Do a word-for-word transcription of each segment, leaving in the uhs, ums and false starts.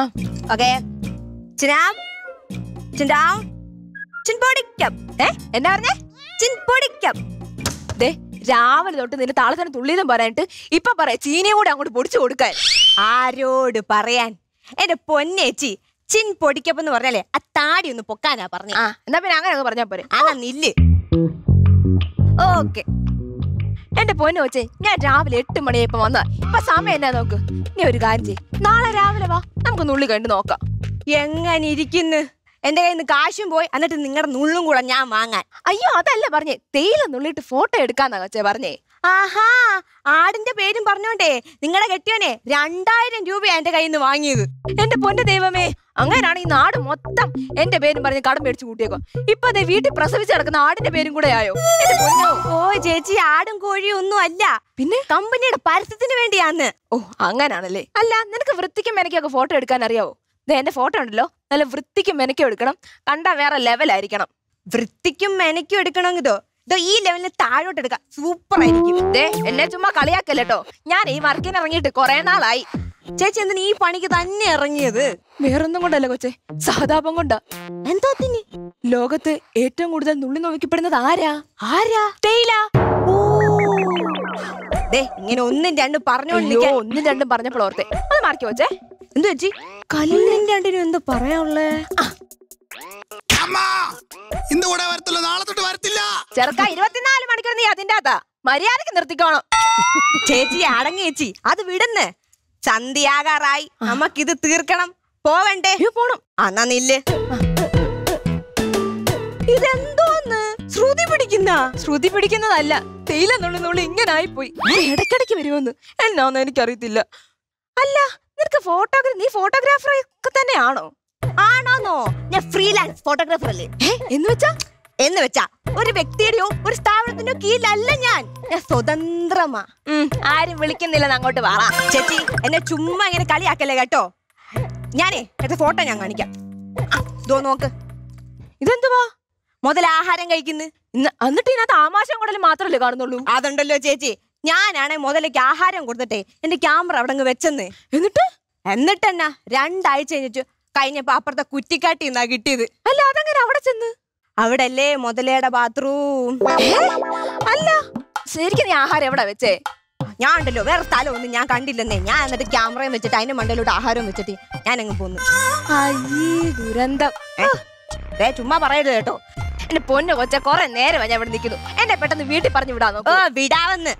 Okay എന്താ പറഞ്ഞേ? രാവിലെ തൊട്ട് നിന്റെ താളത്തിന് തുള്ളിയതും പറയാനിട്ട് ഇപ്പൊ പറയാ ചീനിയും കൂടെ അങ്ങോട്ട് പൊടിച്ചു കൊടുക്കാൻ. ആരോട് പറയാൻ? എന്റെ പൊന്നേച്ചി, ചിൻ പൊടിക്കപ്പെന്ന് പറഞ്ഞാലേ ആ താടി ഒന്ന് പൊക്കാനാ പറഞ്ഞ. ആ എന്നാ പിന്നെ അങ്ങനെ പറഞ്ഞാ പോരെ. അതാ നില്ല്. ഓക്കെ എന്റെ പൊന്നു വെച്ചേ, ഞാൻ രാവിലെ എട്ട് മണിയായപ്പോ വന്നാ ഇപ്പൊ സമയം എന്നാ നോക്ക്. നീ ഒരു കാര്യം ചെയ്യ്, നാളെ രാവിലെ വാ, നമുക്ക് നുള്ളി കണ്ടു നോക്കാം. എങ്ങനെ ഇരിക്കുന്നു? എന്റെ കയ്യിൽ നിന്ന് കാശും പോയി, എന്നിട്ട് നിങ്ങളുടെ നുള്ളും കൂടെ ഞാൻ വാങ്ങാൻ. അയ്യോ അതല്ല പറഞ്ഞേ, തേയില നുള്ളിട്ട് ഫോട്ടോ എടുക്കാന്നാ കൊച്ചേ പറഞ്ഞേ. ആഹാ, ആടിന്റെ പേരും പറഞ്ഞോണ്ടേ നിങ്ങളുടെ കെട്ടിയോനെ രണ്ടായിരം രൂപയാ എന്റെ കയ്യിൽ നിന്ന് വാങ്ങിയത്. എന്റെ പൊന്റെ ദൈവമേ, അങ്ങനെയാണ് ഈ നാട് മൊത്തം എന്റെ പേരും പറഞ്ഞ് കടം മേടിച്ചു കൂട്ടിയേക്കോ. ഇപ്പൊ അതെ വീട്ടിൽ പ്രസവിച്ച് കിടക്കുന്ന ആടിന്റെ പേരും കൂടെ ആയോ? ഓ ചേച്ചി, ആടും കോഴിയും ഒന്നും അല്ല, പിന്നെ കമ്പനിയുടെ പരസ്യത്തിന് വേണ്ടിയാന്ന്. ഓ അങ്ങനാണല്ലേ. അല്ല, നിനക്ക് വൃത്തിക്കും മെനക്കൊക്കെ ഫോട്ടോ എടുക്കാൻ അറിയാവോ? എന്റെ ഫോട്ടോ ഉണ്ടല്ലോ, നല്ല വൃത്തിക്കും മെനക്കും എടുക്കണം, കണ്ടാ വേറെ ലെവലായിരിക്കണം. വൃത്തിക്കും മെനക്കും എടുക്കണമെങ്കിലോ ഇതോ ഈ ലെവലിന് താഴോട്ട് എടുക്കാം, സൂപ്പർ ആയിരിക്കും. എന്നെ ചുമ്മാ കളിയാക്കല്ലോ, ഞാൻ ഈ വർക്കിന് ഇറങ്ങിയിട്ട് കൊറേ നാളായി. ചേച്ചി എന്തിനാ ഈ പണിക്ക് തന്നെ ഇറങ്ങിയത്? വേറൊന്നും കൊണ്ടല്ല കൊച്ചേ, സഹതാപം കൊണ്ടാ. എന്തോത്തിന്? ലോകത്ത് ഏറ്റവും കൂടുതൽ നുള്ളി നോവിക്കപ്പെടുന്നത് ആരാ? ആരാ? തേയില. ഇങ്ങനെ ഒന്നും രണ്ടും പറഞ്ഞോണ്ട് ഒന്നും രണ്ടും പറഞ്ഞപ്പോൾ ഓർത്തെ, അത് മാറിക്കോ കൊച്ചേ. എന്തു ചേച്ചി? കല്ലിനും രണ്ടിനും എന്താ പറയാനുള്ളേ? ചെറുക്ക ഇരുപത്തിനാല് മണിക്കൂർ നീ അതിന്റെ അകത്താ, മര്യാദക്ക് നിർത്തിക്കോണം. ചേച്ചി അടങ്ങി ചേച്ചി, അത് വിടുന്ന്. സന്ധ്യയാകാറായി, നമുക്കിത് തീർക്കണം. പോവണ്ടേ? പോണം. എന്നാ നില്ല്. ഇതെന്തോന്ന് ശ്രുതി പിടിക്കുന്ന? ശ്രുതി പിടിക്കുന്നതല്ല, തേയില നുള്ളി നുള്ളി ഇങ്ങനെ ആയിപ്പോയി. ഇടയ്ക്കിടയ്ക്ക് വരുമെന്ന് എന്നാന്ന് എനിക്കറിയത്തില്ല. അല്ല, നിനക്ക് ഫോട്ടോഗ്രാഫി, നീ ഫോട്ടോഗ്രാഫർ ഒക്കെ തന്നെയാണോ? ആണോന്നോ? ഞാൻ ഫ്രീലാൻസ് ഫോട്ടോഗ്രാഫർ അല്ലേ. എന്ന് വെച്ചാ എന്ന് വെച്ചാ ഒരു വ്യക്തിയുടെയോ ഒരു സ്ഥാപനത്തിന്റെയോ കീഴിലല്ല ഞാൻ. ഞാൻ സ്വതന്ത്രമാ. ആരും വിളിക്കുന്നില്ല, അങ്ങോട്ട് വാ. ചേച്ചി എന്നെ ചുമ്മാ ഇങ്ങനെ കളിയാക്കല്ലേ കേട്ടോ. ഞാനേ എന്റെ ഫോട്ടോ ഞാൻ കാണിക്കാം. ഇതോ നോക്ക്. ഇതെന്തുവാ? മുതൽ ആഹാരം കഴിക്കുന്നു. എന്നിട്ട് ഇതിനകത്ത് ആമാശം കൂടൽ മാത്രമല്ലേ കാണുന്നുള്ളൂ? അതുണ്ടല്ലോ ചേച്ചി, ഞാനാണെ മുതലേക്ക് ആഹാരം കൊടുത്തിട്ടെ എന്റെ ക്യാമറ അവിടെ അങ്ങ് വെച്ചെന്ന്. എന്നിട്ട് എന്നിട്ട് എന്നാ രണ്ടാഴ്ച കഴിഞ്ഞിട്ട് കഴിഞ്ഞപ്പോ അപ്പുറത്തെ കുറ്റിക്കാട്ടി എന്നാ കിട്ടിയത്. അല്ല, അതെങ്ങനെ അവിടെ ചെന്ന്? അവിടെ അല്ലേ മുതലയുടെ ബാത്റൂം. അല്ല ശരിക്കും നീ ആഹാരം എവിടെ വെച്ചേ? ഞാൻ ഉണ്ടല്ലോ വേറെ സ്ഥലം ഒന്നും ഞാൻ കണ്ടില്ലെന്നേ. ഞാൻ എന്നിട്ട് ക്യാമറയും വെച്ചിട്ട് അതിന്റെ മണ്ടയിലോട്ട് ആഹാരം വെച്ചിട്ട് ഞാൻ അങ്ങ് പോന്നു. ദുരന്തം. ഏ ചുമ്മാ പറയരുത് കേട്ടോ. എന്റെ പൊന്നു കൊച്ച, കൊറേ നേരം ഞാൻ ഇവിടെ നിൽക്കുന്നു, എന്നെ പെട്ടെന്ന് വീട്ടിൽ പറഞ്ഞു വിടാ നോക്കോ. വിടാവെന്ന്.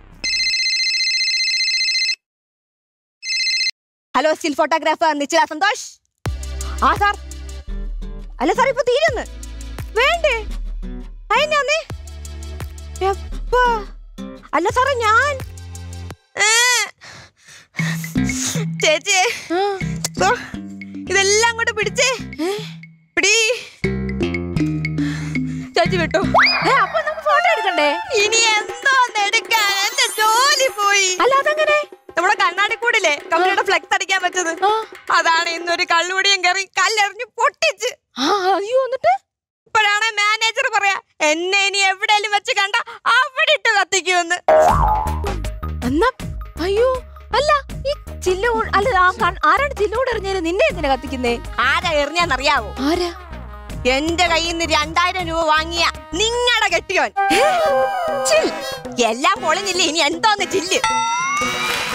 ഹലോ, സ്റ്റിൽ ഫോട്ടോഗ്രാഫർ നിശ്ചല സന്തോഷ്. ആ സാർ. അല്ല സാർ, ഇപ്പൊ തീരുന്ന് വേണ്ടേ? അയഞ്ഞാന്നേ. അല്ല സാറേ, ഞാൻ ചേച്ചി ഇതെല്ലാം അങ്ങോട്ട് പിടിച്ചേ. പിടി ചേച്ചി വിട്ടോ. അപ്പൊ നമുക്ക് ഫോട്ടോ എടുക്കണ്ടേ? ഇനി എന്തോന്ന് എടുക്കാൻ? എന്റെ ജോലി പോയി. അല്ല അതെങ്ങനെ? നമ്മുടെ കണ്ണാടി കൂടില്ലേ കമ്പനിയുടെ ഫ്ലെക്സ് അടിക്കാൻ പറ്റത്, അതാണ് ഇന്നൊരു കള്ളുകൂടിയും കയറി കല്ലെറിഞ്ഞ് പൊട്ടിച്ച്. അയ്യോ, എന്നിട്ട് ഇപ്പോഴാണ് മാനേജർ പറയാ എന്നെ ഇനി എവിടെയെങ്കിലും വെച്ച് കണ്ട അവിടെ ഇട്ട് കത്തിക്കുമെന്ന്. എന്നാ അയ്യോ, അല്ല ഈ ചില്ല് അല്ല ആരാണ് ചില്ലോട് എറിഞ്ഞാല് നിന്നെ എന്തിനാ കത്തിക്കുന്നേ? ആരാ എറിഞ്ഞാന്നറിയാവോ? ആരാ? എന്റെ കയ്യിൽ നിന്ന് രണ്ടായിരം രൂപ വാങ്ങിയ നിങ്ങളുടെ കെട്ടിയോൻ. എല്ലാം പൊളിഞ്ഞില്ലേ, ഇനി എന്തോന്ന് ചില്ല്?